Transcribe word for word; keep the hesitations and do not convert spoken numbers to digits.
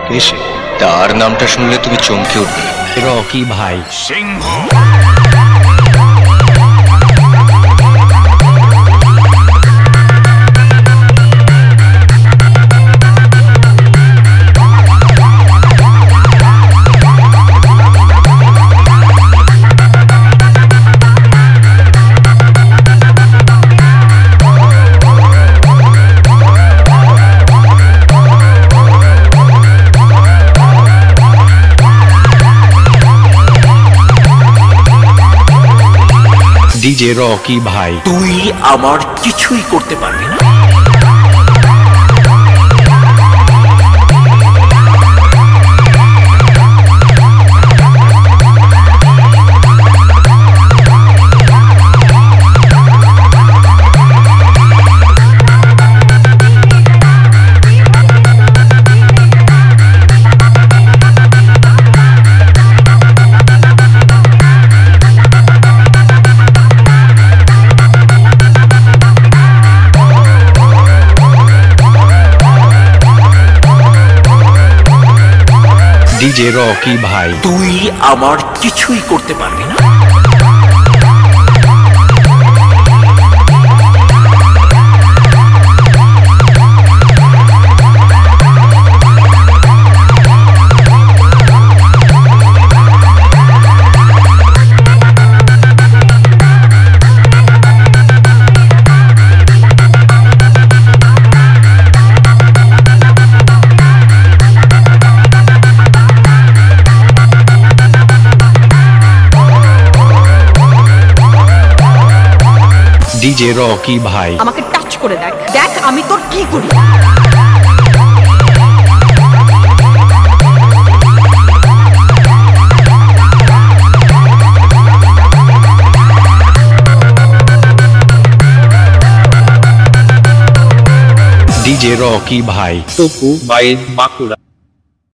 কে সে? তার নামটা শুনলে তুমি চমকে উঠবে। রকি ভাই। সিংহ ডিজে রকি ভাই। তুই আমার কিছুই করতে পারবি না। ডিজে রকি ভাই। তুই আমার কিছুই করতে পারবি না। ডিজে রকি ভাই। আমাকে টাচ করে দেখ, দেখ আমি তোর কি করি। ডিজে রকি ভাই। টুকু বাইয়ের বাঁকুড়া।